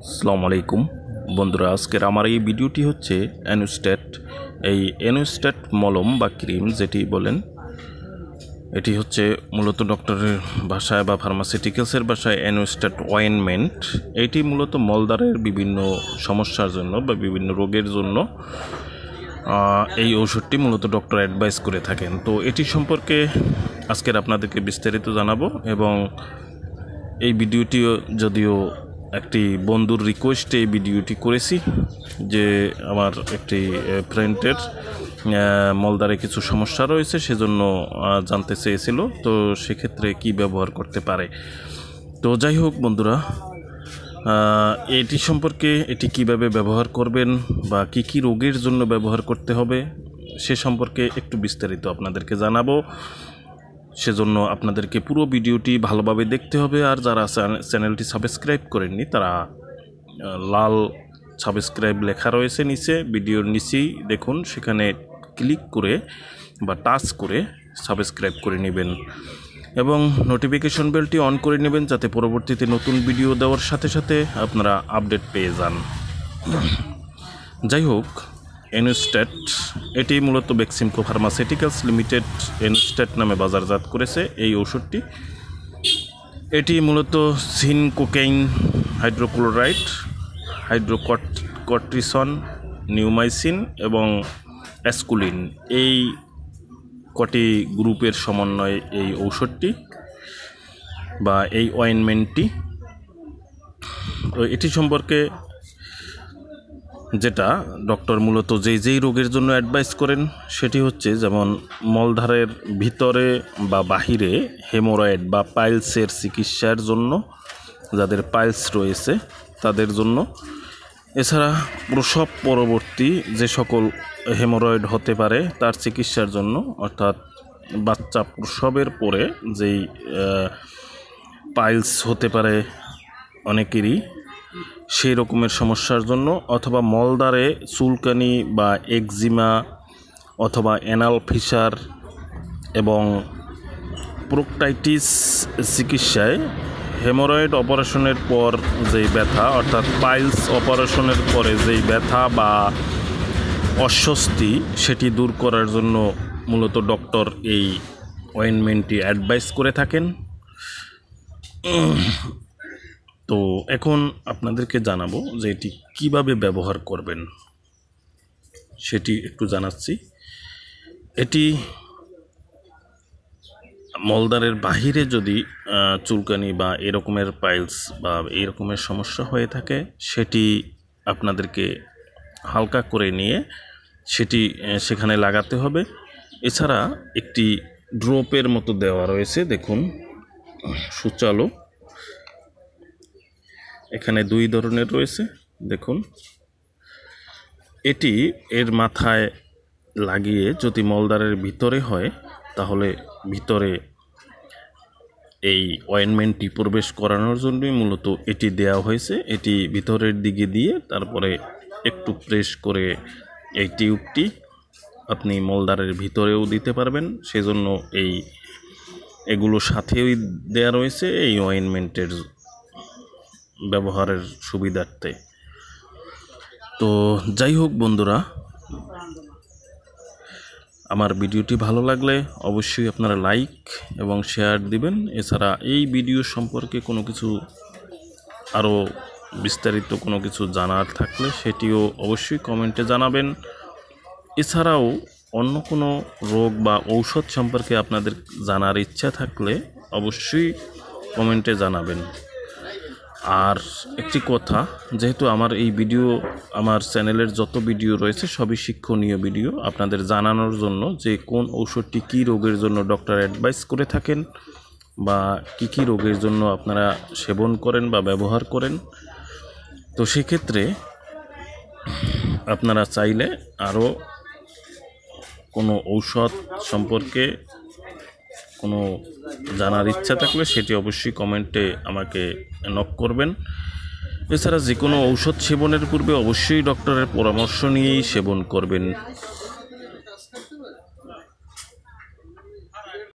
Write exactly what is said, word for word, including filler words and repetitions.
আসসালামু আলাইকুম বন্ধুরা, আজকের আমার এই ভিডিওটি হচ্ছে অ্যানুস্ট্যাট। এই অ্যানুস্ট্যাট মলম বা ক্রিম যেটি বলেন, এটি হচ্ছে মূলত ডক্টরের ভাষায় বা ফার্মাসিউটিক্যালসের ভাষায় অ্যানুস্ট্যাট অয়েনমেন্ট। এটি মূলত মলদ্বারের বিভিন্ন সমস্যার জন্য বা বিভিন্ন রোগের জন্য এই ঔষধটি মূলত ডক্টর অ্যাডভাইস করে থাকেন। তো এটি সম্পর্কে আজকের আপনাদেরকে বিস্তারিত জানাবো, এবং এই ভিডিওটিও যদিও একটি বন্ধুর রিকোয়েস্টে এই ভিডিওটি করেছি, যে আমার একটি ফ্রেন্ডের মলদ্বারে কিছু সমস্যা রয়েছে, সেজন্য জানতে চেয়েছিল, তো সেক্ষেত্রে কি ব্যবহার করতে পারে। তো যাই হোক বন্ধুরা, এটি সম্পর্কে এটি কিভাবে ব্যবহার করবেন বা কি কি রোগের জন্য ব্যবহার করতে হবে সে সম্পর্কে একটু বিস্তারিত আপনাদেরকে জানাবো। সেজন্য আপনাদেরকে পুরো ভিডিওটি ভালোভাবে দেখতে হবে। আর যারা চ্যানেলটি সাবস্ক্রাইব করেননি তারা লাল সাবস্ক্রাইব লেখা রয়েছে নিচে, ভিডিওর নিচেই দেখুন, সেখানে ক্লিক করে বা টাচ করে সাবস্ক্রাইব করে নেবেন এবং নোটিফিকেশন বেলটি অন করে নেবেন, যাতে পরবর্তীতে নতুন ভিডিও দেওয়ার সাথে সাথে আপনারা আপডেট পেয়ে যান। যাই হোক, অ্যানুস্ট্যাট এটি মূলত বেক্সিমকো ফার্মাসিউটিক্যালস লিমিটেড অ্যানুস্ট্যাট নামে বাজারজাত করেছে এই ঔষধটি। এটি মূলত সিনকোকেইন, হাইড্রোক্লোরাইড, হাইড্রোকর্টিসন, নিউমাইসিন এবং অ্যাসকুলিন এই কটি গ্রুপের সমন্বয়ে এই ঔষধটি বা এই অয়েনমেন্টটি। তো এটি সম্পর্কে যেটা ডক্টর মূলত যেই যেই রোগের জন্য অ্যাডভাইস করেন সেটি হচ্ছে, যেমন মলদ্বারের ভিতরে বা বাহিরে হেমোরয়েড বা পাইলসের চিকিৎসার জন্য, যাদের পাইলস রয়েছে তাদের জন্য। এছাড়া প্রসব পরবর্তী যে সকল হেমোরয়েড হতে পারে তার চিকিৎসার জন্য, অর্থাৎ বাচ্চা প্রসবের পরে যেই পাইলস হতে পারে অনেকেরই, সেই রকমের সমস্যার জন্য, অথবা মলদ্বারে চুলকানি বা একজিমা অথবা অ্যানাল ফিসার এবং প্রকটাইটিস চিকিৎসায়, হেমোরয়েড অপারেশনের পর যেই ব্যথা, অর্থাৎ পাইলস অপারেশনের পরে যেই ব্যথা বা অস্বস্তি, সেটি দূর করার জন্য মূলত ডক্টর এই অয়েনমেন্টটি অ্যাডভাইস করে থাকেন। তো এখন আপনাদেরকে জানাবো যে এটি কীভাবে ব্যবহার করবেন সেটি একটু জানাচ্ছি। এটি মলদ্বারের বাহিরে যদি চুলকানি বা এরকমের পাইলস বা এই রকমের সমস্যা হয়ে থাকে, সেটি আপনাদেরকে হালকা করে নিয়ে সেটি সেখানে লাগাতে হবে। এছাড়া একটি ড্রপের মতো দেওয়া রয়েছে, দেখুন সুচালো, এখানে দুই ধরনের রয়েছে, দেখুন। এটি এর মাথায় লাগিয়ে যদি মলদ্বারের ভিতরে হয়, তাহলে ভিতরে এই অয়েনমেন্টটি প্রবেশ করানোর জন্যই মূলত এটি দেওয়া হয়েছে। এটি ভিতরের দিকে দিয়ে তারপরে একটু প্রেস করে এই টিউবটি আপনি মলদ্বারের ভিতরেও দিতে পারবেন, সেজন্য এই এগুলো সাথেই দেওয়া রয়েছে এই অয়েনমেন্টের ব্যবহারের সুবিধার্থে। তো যাই হোক বন্ধুরা, আমার ভিডিওটি ভালো লাগলে অবশ্যই আপনারা লাইক এবং শেয়ার দিবেন। এছাড়া এই ভিডিও সম্পর্কে কোনো কিছু আরও বিস্তারিত কোনো কিছু জানার থাকলে সেটিও অবশ্যই কমেন্টে জানাবেন। এছাড়াও অন্য কোনো রোগ বা ঔষধ সম্পর্কে আপনাদের জানার ইচ্ছা থাকলে অবশ্যই কমেন্টে জানাবেন। আর একটি কথা, যেহেতু আমার এই ভিডিও, আমার চ্যানেলের যত ভিডিও রয়েছে সবই শিক্ষণীয় ভিডিও, আপনাদের জানানোর জন্য যে কোন ঔষধটি কী রোগের জন্য ডক্টর অ্যাডভাইস করে থাকেন বা কি কি রোগের জন্য আপনারা সেবন করেন বা ব্যবহার করেন। তো সেক্ষেত্রে আপনারা চাইলে আরও কোনো ঔষধ সম্পর্কে কোনো জানার ইচ্ছা থাকলে সেটি অবশ্যই কমেন্টে আমাকে নক করবেন। এছাড়া যে কোনো ঔষধ সেবনের পূর্বে অবশ্যই ডক্টরের পরামর্শ নিয়েই সেবন করবেন।